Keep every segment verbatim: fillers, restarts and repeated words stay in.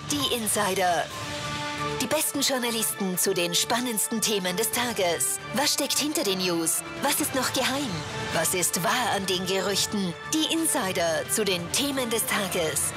Die Insider. Die besten Journalisten zu den spannendsten Themen des Tages. Was steckt hinter den News? Was ist noch geheim? Was ist wahr an den Gerüchten? Die Insider zu den Themen des Tages.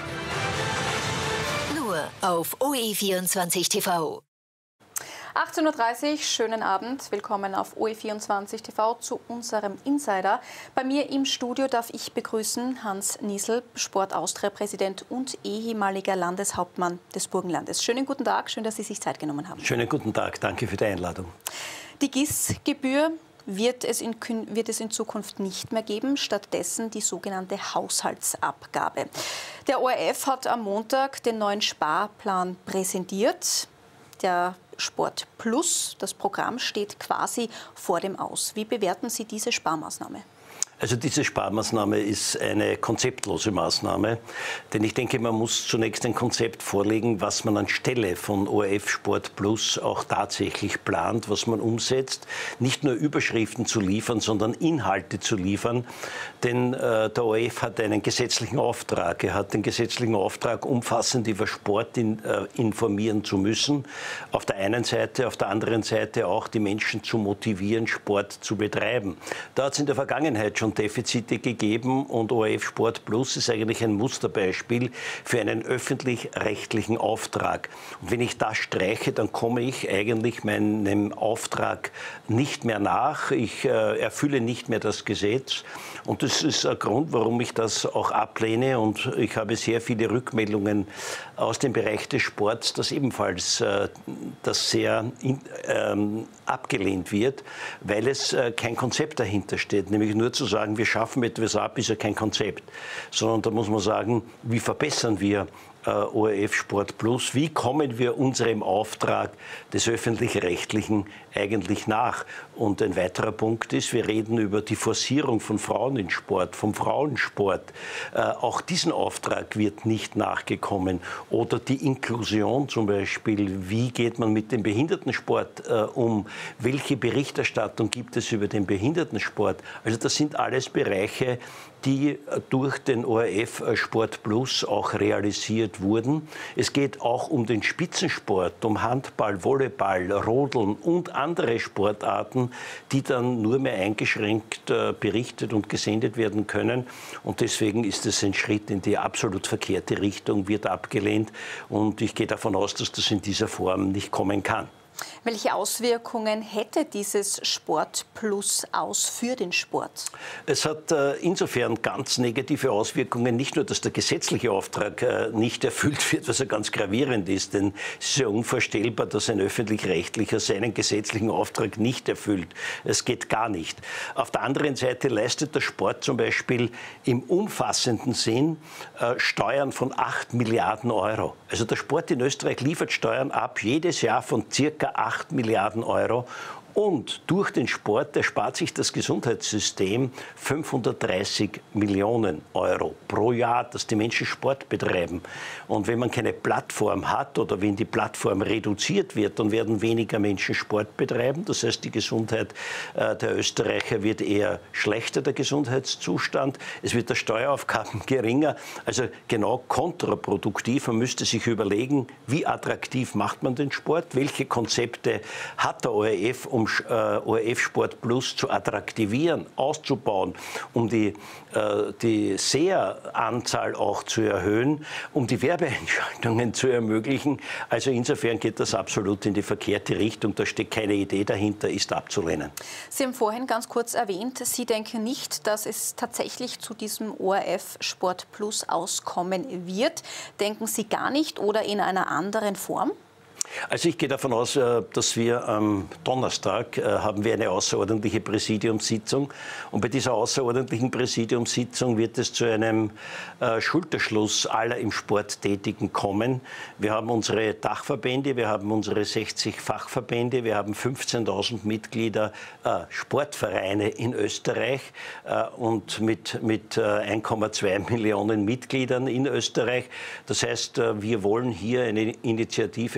Nur auf O E vierundzwanzig T V. achtzehn Uhr dreißig, schönen Abend. Willkommen auf O E vierundzwanzig T V zu unserem Insider. Bei mir im Studio darf ich begrüßen Hans Niesel, Sport Austria-Präsident und ehemaliger Landeshauptmann des Burgenlandes. Schönen guten Tag, schön, dass Sie sich Zeit genommen haben. Schönen guten Tag, danke für die Einladung. Die G I S-Gebühr wird es, in, wird es in Zukunft nicht mehr geben, stattdessen die sogenannte Haushaltsabgabe. Der O R F hat am Montag den neuen Sparplan präsentiert. Der Sport Plus, das Programm steht quasi vor dem Aus. Wie bewerten Sie diese Sparmaßnahme? Also diese Sparmaßnahme ist eine konzeptlose Maßnahme, denn ich denke, man muss zunächst ein Konzept vorlegen, was man anstelle von O R F Sport Plus auch tatsächlich plant, was man umsetzt. Nicht nur Überschriften zu liefern, sondern Inhalte zu liefern, denn äh, der O R F hat einen gesetzlichen Auftrag. Er hat den gesetzlichen Auftrag, umfassend über Sport in, äh, informieren zu müssen. Auf der einen Seite, auf der anderen Seite auch die Menschen zu motivieren, Sport zu betreiben. Da hat es in der Vergangenheit schon Defizite gegeben und O R F Sport Plus ist eigentlich ein Musterbeispiel für einen öffentlich-rechtlichen Auftrag. Und wenn ich das streiche, dann komme ich eigentlich meinem Auftrag nicht mehr nach. Ich äh, erfülle nicht mehr das Gesetz. Und das ist ein Grund, warum ich das auch ablehne. Und ich habe sehr viele Rückmeldungen aus dem Bereich des Sports, dass ebenfalls äh, das sehr in, ähm, abgelehnt wird, weil es äh, kein Konzept dahinter steht. Nämlich nur zu sagen, wir schaffen etwas ab, ist ja kein Konzept. Sondern da muss man sagen, wie verbessern wir O R F Sport Plus, wie kommen wir unserem Auftrag des Öffentlich-Rechtlichen eigentlich nach? Und ein weiterer Punkt ist, wir reden über die Forcierung von Frauen in Sport, vom Frauensport. Äh, auch diesen Auftrag wird nicht nachgekommen. Oder die Inklusion zum Beispiel, wie geht man mit dem Behindertensport äh, um? Welche Berichterstattung gibt es über den Behindertensport? Also das sind alles Bereiche, die durch den O R F Sport Plus auch realisiert wurden. Es geht auch um den Spitzensport, um Handball, Volleyball, Rodeln und andere Sportarten, die dann nur mehr eingeschränkt äh, berichtet und gesendet werden können. Und deswegen ist es ein Schritt in die absolut verkehrte Richtung, wird abgelehnt. Und ich gehe davon aus, dass das in dieser Form nicht kommen kann. Welche Auswirkungen hätte dieses Sport Plus aus für den Sport? Es hat äh, insofern ganz negative Auswirkungen, nicht nur, dass der gesetzliche Auftrag äh, nicht erfüllt wird, was ja ganz gravierend ist, denn es ist ja unvorstellbar, dass ein Öffentlich-Rechtlicher seinen gesetzlichen Auftrag nicht erfüllt. Es geht gar nicht. Auf der anderen Seite leistet der Sport zum Beispiel im umfassenden Sinn äh, Steuern von acht Milliarden Euro. Also der Sport in Österreich liefert Steuern ab, jedes Jahr von circa acht Milliarden Euro. Und durch den Sport erspart sich das Gesundheitssystem fünfhundertdreißig Millionen Euro pro Jahr, dass die Menschen Sport betreiben. Und wenn man keine Plattform hat oder wenn die Plattform reduziert wird, dann werden weniger Menschen Sport betreiben. Das heißt, die Gesundheit äh, der Österreicher wird eher schlechter, der Gesundheitszustand. Es wird der Steueraufgaben geringer. Also genau kontraproduktiv. Man müsste sich überlegen, wie attraktiv macht man den Sport? Welche Konzepte hat der O R F, um um äh, O R F Sport Plus zu attraktivieren, auszubauen, um die, äh, die Seheranzahl auch zu erhöhen, um die Werbeeinschaltungen zu ermöglichen. Also insofern geht das absolut in die verkehrte Richtung. Da steckt keine Idee dahinter, ist abzulehnen. Sie haben vorhin ganz kurz erwähnt, Sie denken nicht, dass es tatsächlich zu diesem O R F Sport Plus auskommen wird. Denken Sie gar nicht oder in einer anderen Form? Also ich gehe davon aus, dass wir am Donnerstag haben wir eine außerordentliche Präsidiumssitzung. Und bei dieser außerordentlichen Präsidiumssitzung wird es zu einem Schulterschluss aller im Sport Tätigen kommen. Wir haben unsere Dachverbände, wir haben unsere sechzig Fachverbände, wir haben fünfzehntausend Mitglieder äh, Sportvereine in Österreich äh, und mit, mit äh, eins Komma zwei Millionen Mitgliedern in Österreich. Das heißt, äh, wir wollen hier eine Initiative starten,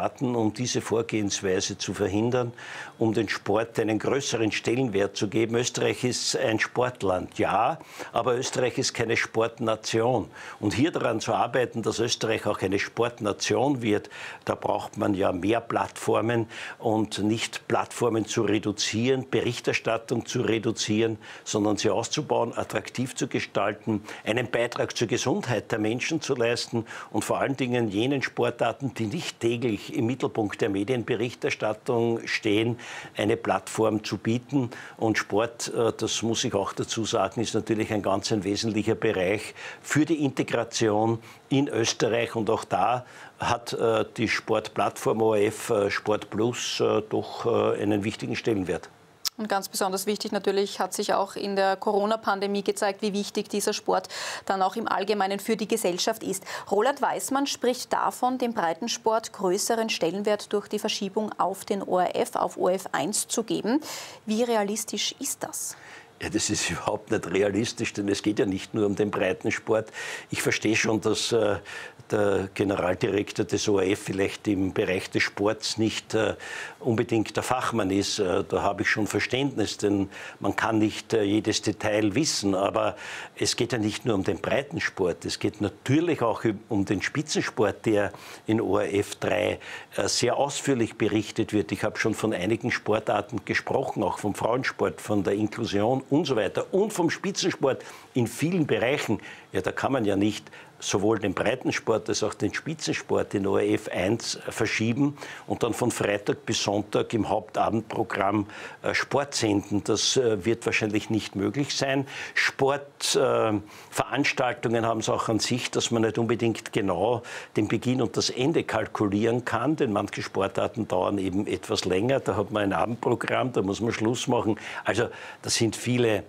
beraten, um diese Vorgehensweise zu verhindern, um den Sport einen größeren Stellenwert zu geben. Österreich ist ein Sportland, ja, aber Österreich ist keine Sportnation. Und hier daran zu arbeiten, dass Österreich auch eine Sportnation wird, da braucht man ja mehr Plattformen und nicht Plattformen zu reduzieren, Berichterstattung zu reduzieren, sondern sie auszubauen, attraktiv zu gestalten, einen Beitrag zur Gesundheit der Menschen zu leisten und vor allen Dingen jenen Sportarten, die nicht täglich im Mittelpunkt der Medienberichterstattung stehen, eine Plattform zu bieten. Und Sport, das muss ich auch dazu sagen, ist natürlich ein ganz ein wesentlicher Bereich für die Integration in Österreich. Und auch da hat die Sportplattform O R F Sport Plus doch einen wichtigen Stellenwert. Und ganz besonders wichtig natürlich hat sich auch in der Corona-Pandemie gezeigt, wie wichtig dieser Sport dann auch im Allgemeinen für die Gesellschaft ist. Roland Weismann spricht davon, dem Breitensport größeren Stellenwert durch die Verschiebung auf den O R F, auf O R F eins zu geben. Wie realistisch ist das? Ja, das ist überhaupt nicht realistisch, denn es geht ja nicht nur um den Breitensport. Ich verstehe schon, dass äh, der Generaldirektor des O R F vielleicht im Bereich des Sports nicht äh, unbedingt der Fachmann ist. Äh, da habe ich schon Verständnis, denn man kann nicht äh, jedes Detail wissen. Aber es geht ja nicht nur um den Breitensport. Es geht natürlich auch um den Spitzensport, der in O R F drei äh, sehr ausführlich berichtet wird. Ich habe schon von einigen Sportarten gesprochen, auch vom Frauensport, von der Inklusion und so weiter und vom Spitzensport in vielen Bereichen. Ja, da kann man ja nicht sowohl den Breitensport als auch den Spitzensport in O R F eins verschieben und dann von Freitag bis Sonntag im Hauptabendprogramm äh, Sport senden. Das äh, wird wahrscheinlich nicht möglich sein. Sportveranstaltungen äh, haben es auch an sich, dass man nicht unbedingt genau den Beginn und das Ende kalkulieren kann, denn manche Sportarten dauern eben etwas länger. Da hat man ein Abendprogramm, da muss man Schluss machen. Also das sind viele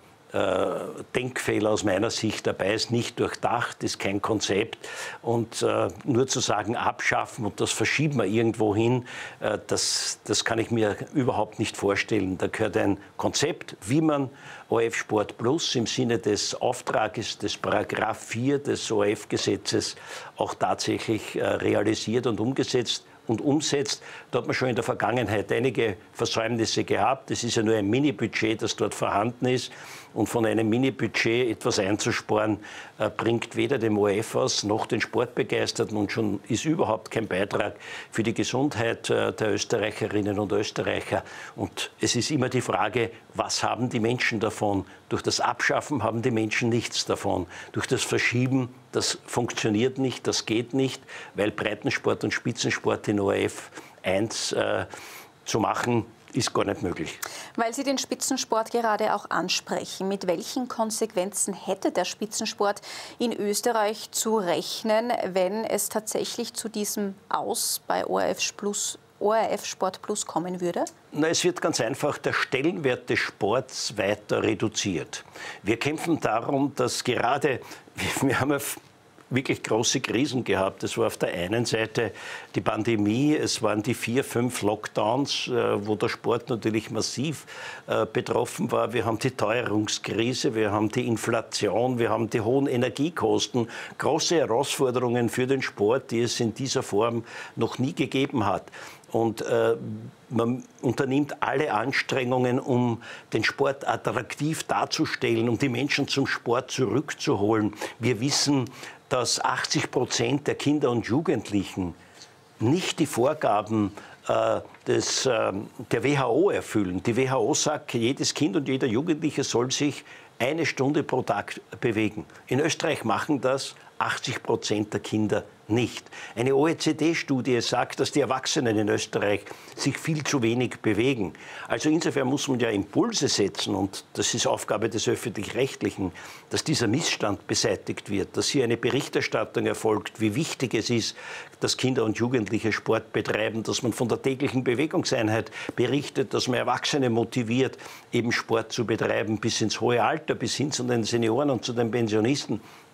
Denkfehler aus meiner Sicht dabei, ist nicht durchdacht, ist kein Konzept und äh, nur zu sagen, abschaffen und das verschieben wir irgendwo hin, äh, das, das kann ich mir überhaupt nicht vorstellen. Da gehört ein Konzept, wie man O R F Sport Plus im Sinne des Auftrages des Paragraph vier des O R F-Gesetzes auch tatsächlich äh, realisiert und umgesetzt und umsetzt. Da hat man schon in der Vergangenheit einige Versäumnisse gehabt. Es ist ja nur ein Mini-Budget, das dort vorhanden ist. Und von einem Mini-Budget etwas einzusparen, äh, bringt weder dem O R F was, noch den Sportbegeisterten und schon ist überhaupt kein Beitrag für die Gesundheit äh, der Österreicherinnen und Österreicher. Und es ist immer die Frage, was haben die Menschen davon? Durch das Abschaffen haben die Menschen nichts davon. Durch das Verschieben, das funktioniert nicht, das geht nicht, weil Breitensport und Spitzensport in O R F eins äh, zu machen, ist gar nicht möglich. Weil Sie den Spitzensport gerade auch ansprechen, mit welchen Konsequenzen hätte der Spitzensport in Österreich zu rechnen, wenn es tatsächlich zu diesem Aus bei O R F Plus, O R F Sport Plus kommen würde? Na, es wird ganz einfach der Stellenwert des Sports weiter reduziert. Wir kämpfen darum, dass gerade, wir haben ja wirklich große Krisen gehabt. Es war auf der einen Seite die Pandemie, es waren die vier, fünf Lockdowns, wo der Sport natürlich massiv betroffen war. Wir haben die Teuerungskrise, wir haben die Inflation, wir haben die hohen Energiekosten. Große Herausforderungen für den Sport, die es in dieser Form noch nie gegeben hat. Und äh, man unternimmt alle Anstrengungen, um den Sport attraktiv darzustellen, um die Menschen zum Sport zurückzuholen. Wir wissen, dass achtzig Prozent der Kinder und Jugendlichen nicht die Vorgaben äh, des, äh, der W H O erfüllen. Die W H O sagt, jedes Kind und jeder Jugendliche soll sich eine Stunde pro Tag bewegen. In Österreich machen das achtzig Prozent der Kinder nicht. Eine O E C D-Studie sagt, dass die Erwachsenen in Österreich sich viel zu wenig bewegen. Also insofern muss man ja Impulse setzen und das ist Aufgabe des Öffentlich-Rechtlichen, dass dieser Missstand beseitigt wird, dass hier eine Berichterstattung erfolgt, wie wichtig es ist, dass Kinder und Jugendliche Sport betreiben, dass man von der täglichen Bewegungseinheit berichtet, dass man Erwachsene motiviert, eben Sport zu betreiben bis ins hohe Alter, bis hin zu den Senioren und zu den Pensionisten.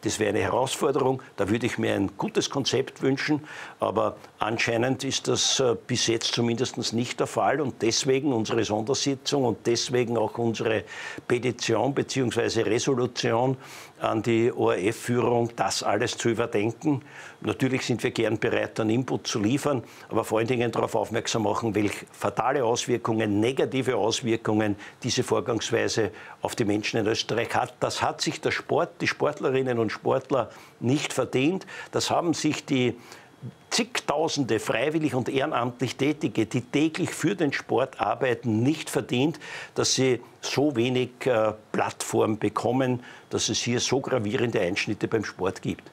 Das wäre eine Herausforderung. Da würde ich mir ein gutes Konzept wünschen. Aber anscheinend ist das äh, bis jetzt zumindest nicht der Fall. Und deswegen unsere Sondersitzung und deswegen auch unsere Petition bzw. Resolution an die O R F-Führung, das alles zu überdenken. Natürlich sind wir gern bereit, einen Input zu liefern, aber vor allen Dingen darauf aufmerksam machen, welche fatale Auswirkungen, negative Auswirkungen diese Vorgangsweise auf die Menschen in Österreich hat. Das hat sich der Sport, die Sportlerinnen und Sportler nicht verdient. Das haben sich die zigtausende freiwillig und ehrenamtlich Tätige, die täglich für den Sport arbeiten, nicht verdient, dass sie so wenig äh, Plattform bekommen, dass es hier so gravierende Einschnitte beim Sport gibt.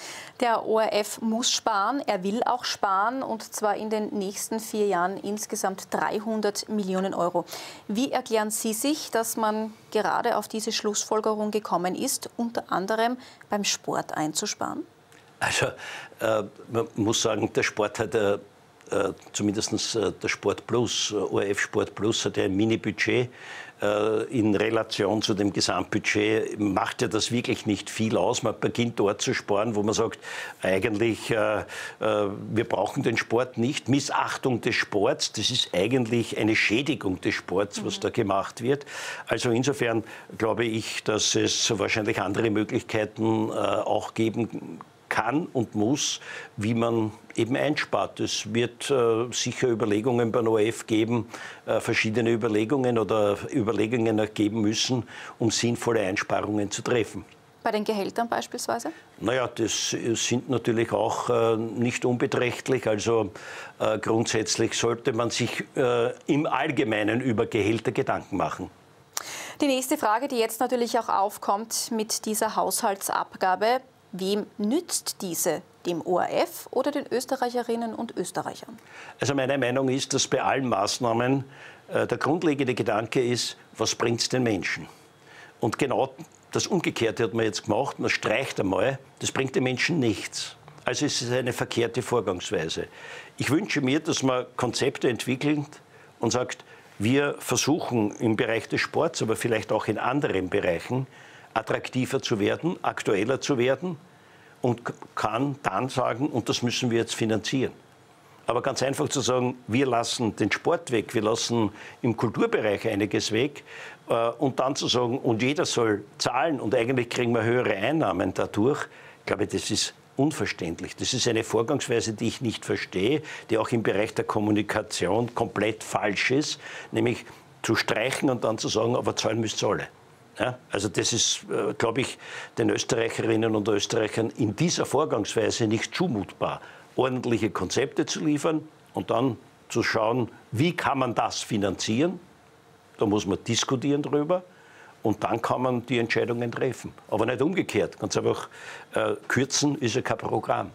Der O R F muss sparen, er will auch sparen, und zwar in den nächsten vier Jahren insgesamt dreihundert Millionen Euro. Wie erklären Sie sich, dass man gerade auf diese Schlussfolgerung gekommen ist, unter anderem beim Sport einzusparen? Also äh, man muss sagen, der Sport hat ja, äh, zumindest äh, der Sport Plus, äh, O R F Sport Plus hat ja ein Mini-Budget. Äh, in Relation zu dem Gesamtbudget macht ja das wirklich nicht viel aus. Man beginnt dort zu sparen, wo man sagt, eigentlich, äh, äh, wir brauchen den Sport nicht. Missachtung des Sports, das ist eigentlich eine Schädigung des Sports, was mhm. da gemacht wird. Also insofern glaube ich, dass es wahrscheinlich andere Möglichkeiten äh, auch geben kann und muss, wie man eben einspart. Es wird äh, sicher Überlegungen beim O R F geben, äh, verschiedene Überlegungen oder Überlegungen geben müssen, um sinnvolle Einsparungen zu treffen. Bei den Gehältern beispielsweise? Naja, das sind natürlich auch äh, nicht unbeträchtlich. Also äh, grundsätzlich sollte man sich äh, im Allgemeinen über Gehälter Gedanken machen. Die nächste Frage, die jetzt natürlich auch aufkommt mit dieser Haushaltsabgabe: Wem nützt diese? Dem O R F oder den Österreicherinnen und Österreichern? Also meine Meinung ist, dass bei allen Maßnahmen äh, der grundlegende Gedanke ist, was bringt es den Menschen? Und genau das Umgekehrte hat man jetzt gemacht, man streicht einmal, das bringt den Menschen nichts. Also es ist eine verkehrte Vorgangsweise. Ich wünsche mir, dass man Konzepte entwickelt und sagt, wir versuchen im Bereich des Sports, aber vielleicht auch in anderen Bereichen, attraktiver zu werden, aktueller zu werden und kann dann sagen, und das müssen wir jetzt finanzieren. Aber ganz einfach zu sagen, wir lassen den Sport weg, wir lassen im Kulturbereich einiges weg äh, und dann zu sagen, und jeder soll zahlen und eigentlich kriegen wir höhere Einnahmen dadurch, ich glaube, das ist unverständlich. Das ist eine Vorgangsweise, die ich nicht verstehe, die auch im Bereich der Kommunikation komplett falsch ist, nämlich zu streichen und dann zu sagen, aber zahlen müsst ihr alle. Ja, also das ist, äh, glaube ich, den Österreicherinnen und Österreichern in dieser Vorgangsweise nicht zumutbar, ordentliche Konzepte zu liefern und dann zu schauen, wie kann man das finanzieren. Da muss man diskutieren drüber und dann kann man die Entscheidungen treffen. Aber nicht umgekehrt. Ganz einfach, äh, kürzen ist ja kein Programm.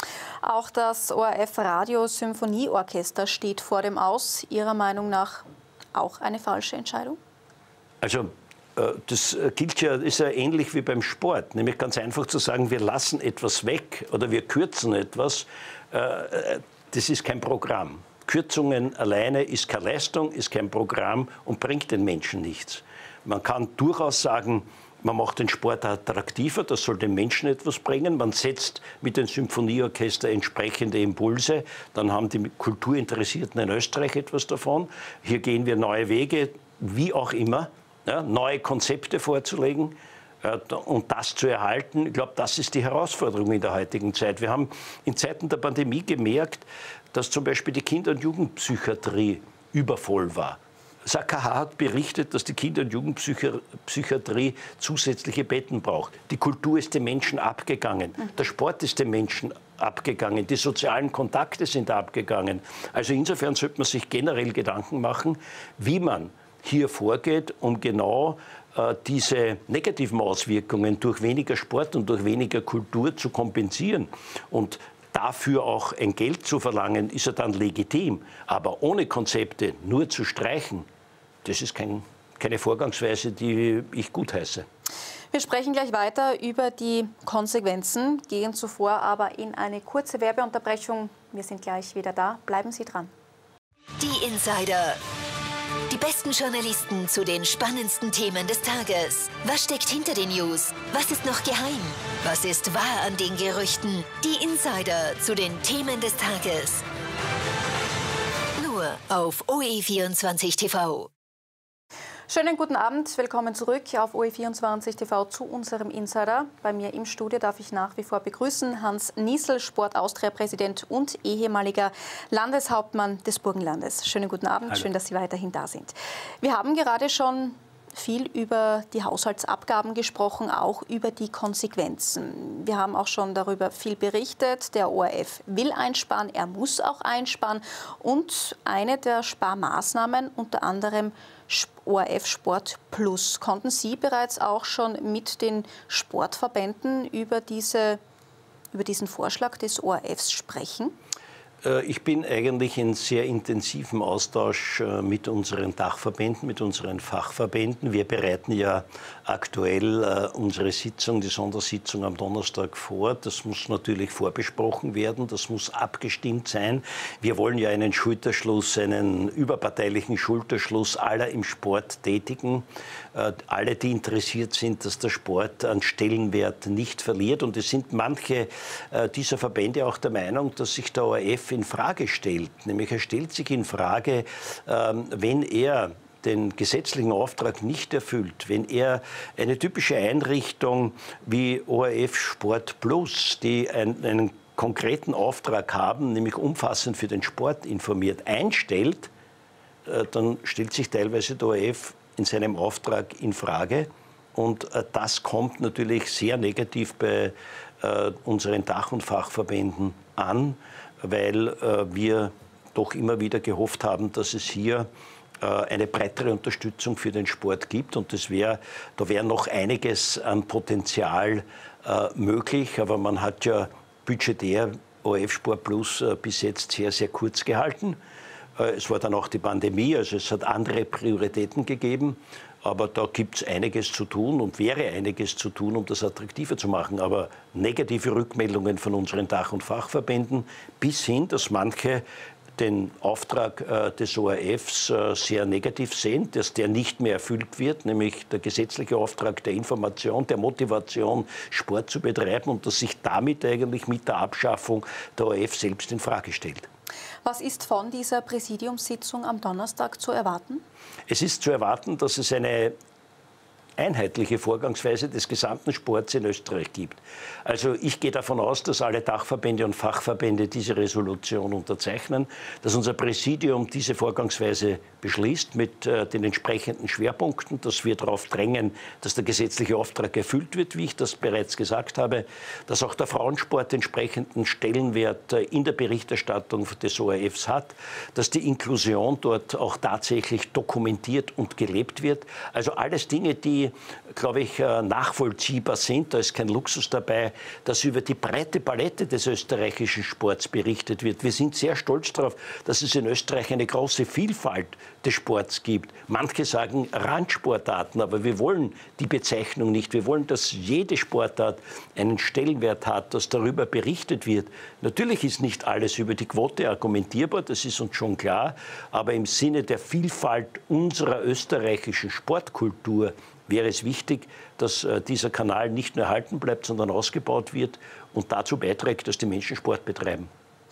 Auch das O R F Radio-Symphonieorchester steht vor dem Aus. Ihrer Meinung nach auch eine falsche Entscheidung? Also das gilt ja, ist ja ähnlich wie beim Sport, nämlich ganz einfach zu sagen, wir lassen etwas weg oder wir kürzen etwas, das ist kein Programm. Kürzungen alleine ist keine Leistung, ist kein Programm und bringt den Menschen nichts. Man kann durchaus sagen, man macht den Sport attraktiver, das soll den Menschen etwas bringen. Man setzt mit dem Symphonieorchester entsprechende Impulse, dann haben die Kulturinteressierten in Österreich etwas davon. Hier gehen wir neue Wege, wie auch immer. Ja, neue Konzepte vorzulegen äh, und das zu erhalten. Ich glaube, das ist die Herausforderung in der heutigen Zeit. Wir haben in Zeiten der Pandemie gemerkt, dass zum Beispiel die Kinder- und Jugendpsychiatrie übervoll war. Das A K H hat berichtet, dass die Kinder- und Jugendpsychiatrie zusätzliche Betten braucht. Die Kultur ist den Menschen abgegangen. Der Sport ist den Menschen abgegangen. Die sozialen Kontakte sind abgegangen. Also insofern sollte man sich generell Gedanken machen, wie man hier vorgeht, um genau äh, diese negativen Auswirkungen durch weniger Sport und durch weniger Kultur zu kompensieren. Und dafür auch ein Geld zu verlangen, ist ja dann legitim. Aber ohne Konzepte nur zu streichen, das ist kein, keine Vorgangsweise, die ich gutheiße. Wir sprechen gleich weiter über die Konsequenzen, gehen zuvor aber in eine kurze Werbeunterbrechung. Wir sind gleich wieder da. Bleiben Sie dran. Die Insider. Die besten Journalisten zu den spannendsten Themen des Tages. Was steckt hinter den News? Was ist noch geheim? Was ist wahr an den Gerüchten? Die Insider zu den Themen des Tages. Nur auf O E vierundzwanzig T V. Schönen guten Abend, willkommen zurück auf O E vierundzwanzig T V zu unserem Insider. Bei mir im Studio darf ich nach wie vor begrüßen Hans Niesel, Sport-Austria-Präsident und ehemaliger Landeshauptmann des Burgenlandes. Schönen guten Abend, Hallo. Schön, dass Sie weiterhin da sind. Wir haben gerade schon viel über die Haushaltsabgaben gesprochen, auch über die Konsequenzen. Wir haben auch schon darüber viel berichtet. Der O R F will einsparen, er muss auch einsparen. Und eine der Sparmaßnahmen, unter anderem O R F Sport Plus. Konnten Sie bereits auch schon mit den Sportverbänden über, diese, über diesen Vorschlag des O R Fs sprechen? Ich bin eigentlich in sehr intensivem Austausch mit unseren Dachverbänden, mit unseren Fachverbänden. Wir bereiten ja aktuell unsere Sitzung, die Sondersitzung am Donnerstag vor. Das muss natürlich vorbesprochen werden, das muss abgestimmt sein. Wir wollen ja einen Schulterschluss, einen überparteilichen Schulterschluss aller im Sport Tätigen. Alle, die interessiert sind, dass der Sport an Stellenwert nicht verliert. Und es sind manche dieser Verbände auch der Meinung, dass sich der O R F in Frage stellt. Nämlich er stellt sich in Frage, wenn er den gesetzlichen Auftrag nicht erfüllt, wenn er eine typische Einrichtung wie O R F Sport Plus, die einen, einen konkreten Auftrag haben, nämlich umfassend für den Sport informiert, einstellt, dann stellt sich teilweise der O R F in seinem Auftrag in Frage. Und das kommt natürlich sehr negativ bei unseren Dach- und Fachverbänden an, weil äh, wir doch immer wieder gehofft haben, dass es hier äh, eine breitere Unterstützung für den Sport gibt. Und das wär, da wäre noch einiges an Potenzial äh, möglich. Aber man hat ja budgetär O R F Sport Plus äh, bis jetzt sehr, sehr kurz gehalten. Äh, es war dann auch die Pandemie, also es hat andere Prioritäten gegeben. Aber da gibt es einiges zu tun und wäre einiges zu tun, um das attraktiver zu machen. Aber negative Rückmeldungen von unseren Dach- und Fachverbänden bis hin, dass manche den Auftrag äh, des O R Fs äh, sehr negativ sehen, dass der nicht mehr erfüllt wird, nämlich der gesetzliche Auftrag der Information, der Motivation, Sport zu betreiben und dass sich damit eigentlich mit der Abschaffung der O R F selbst in Frage stellt. Was ist von dieser Präsidiumssitzung am Donnerstag zu erwarten? Es ist zu erwarten, dass es eine einheitliche Vorgangsweise des gesamten Sports in Österreich gibt. Also ich gehe davon aus, dass alle Dachverbände und Fachverbände diese Resolution unterzeichnen, dass unser Präsidium diese Vorgangsweise beschließt mit äh, den entsprechenden Schwerpunkten, dass wir darauf drängen, dass der gesetzliche Auftrag erfüllt wird, wie ich das bereits gesagt habe, dass auch der Frauensport entsprechenden Stellenwert äh, in der Berichterstattung des O R Fs hat, dass die Inklusion dort auch tatsächlich dokumentiert und gelebt wird. Also alles Dinge, die, glaube ich, äh, nachvollziehbar sind. Da ist kein Luxus dabei, dass über die breite Palette des österreichischen Sports berichtet wird. Wir sind sehr stolz darauf, dass es in Österreich eine große Vielfalt des Sports gibt. Manche sagen Randsportarten, aber wir wollen die Bezeichnung nicht. Wir wollen, dass jede Sportart einen Stellenwert hat, dass darüber berichtet wird. Natürlich ist nicht alles über die Quote argumentierbar, das ist uns schon klar, aber im Sinne der Vielfalt unserer österreichischen Sportkultur wäre es wichtig, dass äh, dieser Kanal nicht nur erhalten bleibt, sondern ausgebaut wird und dazu beiträgt, dass die Menschen Sport betreiben.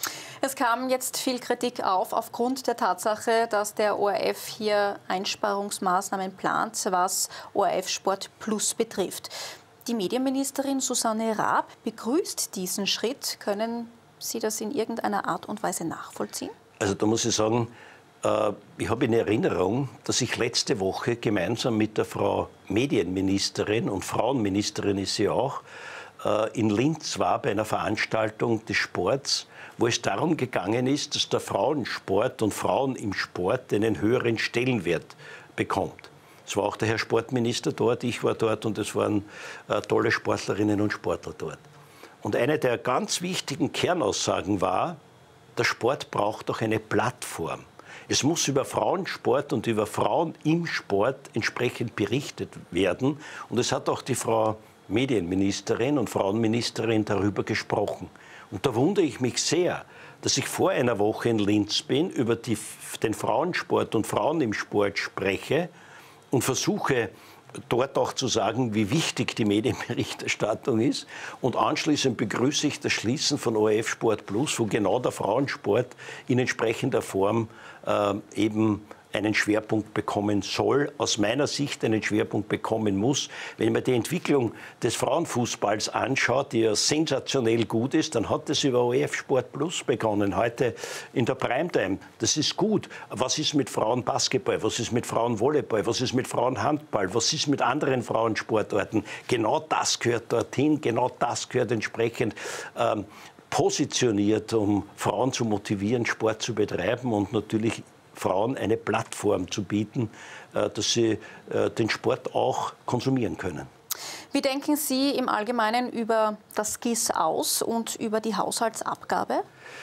Es kam jetzt viel Kritik auf, aufgrund der Tatsache, dass der O R F hier Einsparungsmaßnahmen plant, was O R F Sport Plus betrifft. Die Medienministerin Susanne Raab begrüßt diesen Schritt. Können Sie das in irgendeiner Art und Weise nachvollziehen? Also da muss ich sagen, äh, ich habe in Erinnerung, dass ich letzte Woche gemeinsam mit der Frau Medienministerin, und Frauenministerin ist sie auch, äh, in Linz war bei einer Veranstaltung des Sports, wo es darum gegangen ist, dass der Frauensport und Frauen im Sport einen höheren Stellenwert bekommt. Es war auch der Herr Sportminister dort, ich war dort und es waren äh, tolle Sportlerinnen und Sportler dort. Und eine der ganz wichtigen Kernaussagen war, der Sport braucht auch eine Plattform. Es muss über Frauensport und über Frauen im Sport entsprechend berichtet werden. Und es hat auch die Frau Medienministerin und Frauenministerin darüber gesprochen. Und da wundere ich mich sehr, dass ich vor einer Woche in Linz bin, über die, den Frauensport und Frauen im Sport spreche und versuche, dort auch zu sagen, wie wichtig die Medienberichterstattung ist. Und anschließend begrüße ich das Schließen von O R F Sport Plus, wo genau der Frauensport in entsprechender Form äh, eben einen Schwerpunkt bekommen soll, aus meiner Sicht einen Schwerpunkt bekommen muss. Wenn man die Entwicklung des Frauenfußballs anschaut, die ja sensationell gut ist, dann hat es über O R F Sport Plus begonnen, heute in der Primetime. Das ist gut. Was ist mit Frauenbasketball? Was ist mit Frauenvolleyball? Was ist mit Frauenhandball? Was ist mit anderen Frauensportarten? Genau das gehört dorthin, genau das gehört entsprechend ähm, positioniert, um Frauen zu motivieren, Sport zu betreiben und natürlich Frauen eine Plattform zu bieten, dass sie den Sport auch konsumieren können. Wie denken Sie im Allgemeinen über das G I S aus und über die Haushaltsabgabe?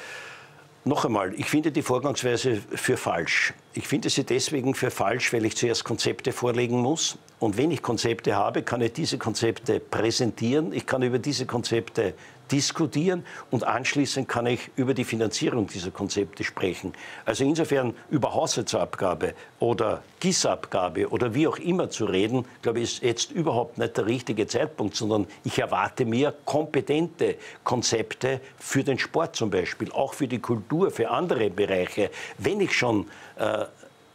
Noch einmal, ich finde die Vorgangsweise für falsch. Ich finde sie deswegen für falsch, weil ich zuerst Konzepte vorlegen muss. Und wenn ich Konzepte habe, kann ich diese Konzepte präsentieren. Ich kann über diese Konzepte diskutieren und anschließend kann ich über die Finanzierung dieser Konzepte sprechen. Also insofern über Haushaltsabgabe oder G I S-Abgabe oder wie auch immer zu reden, glaube ich, ist jetzt überhaupt nicht der richtige Zeitpunkt, sondern ich erwarte mir kompetente Konzepte für den Sport zum Beispiel, auch für die Kultur, für andere Bereiche. Wenn ich schon äh,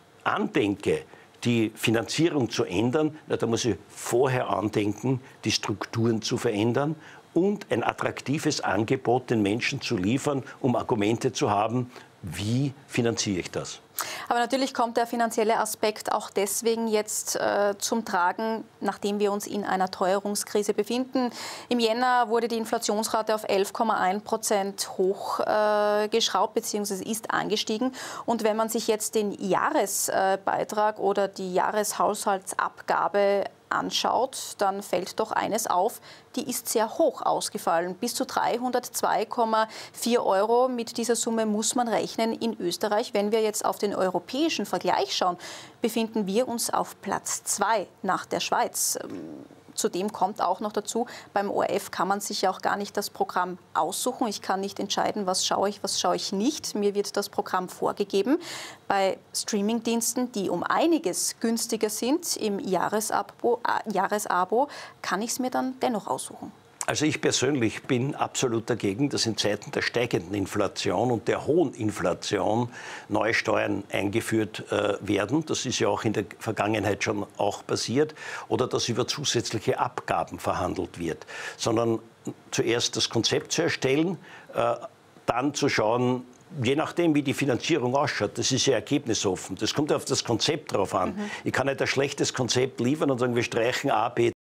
andenke, die Finanzierung zu ändern, na, da muss ich vorher andenken, die Strukturen zu verändern und ein attraktives Angebot den Menschen zu liefern, um Argumente zu haben, wie finanziere ich das? Aber natürlich kommt der finanzielle Aspekt auch deswegen jetzt äh, zum Tragen, nachdem wir uns in einer Teuerungskrise befinden. Im Jänner wurde die Inflationsrate auf elf Komma eins Prozent hochgeschraubt äh, bzw. ist angestiegen. Und wenn man sich jetzt den Jahresbeitrag äh, oder die Jahreshaushaltsabgabe anschaut, dann fällt doch eines auf, die ist sehr hoch ausgefallen. Bis zu dreihundertzwei Komma vier Euro. Mit dieser Summe muss man rechnen in Österreich. Wenn wir jetzt auf den europäischen Vergleich schauen, befinden wir uns auf Platz zwei nach der Schweiz. Zudem kommt auch noch dazu, beim O R F kann man sich ja auch gar nicht das Programm aussuchen. Ich kann nicht entscheiden, was schaue ich, was schaue ich nicht. Mir wird das Programm vorgegeben. Bei Streamingdiensten, die um einiges günstiger sind im Jahresabo, äh, Jahresabo kann ich es mir dann dennoch aussuchen. Also ich persönlich bin absolut dagegen, dass in Zeiten der steigenden Inflation und der hohen Inflation neue Steuern eingeführt äh, werden. Das ist ja auch in der Vergangenheit schon auch passiert. Oder dass über zusätzliche Abgaben verhandelt wird. Sondern zuerst das Konzept zu erstellen, äh, dann zu schauen, je nachdem, wie die Finanzierung ausschaut, das ist ja ergebnisoffen. Das kommt auf das Konzept drauf an. Mhm. Ich kann nicht ein schlechtes Konzept liefern und sagen, wir streichen A, B,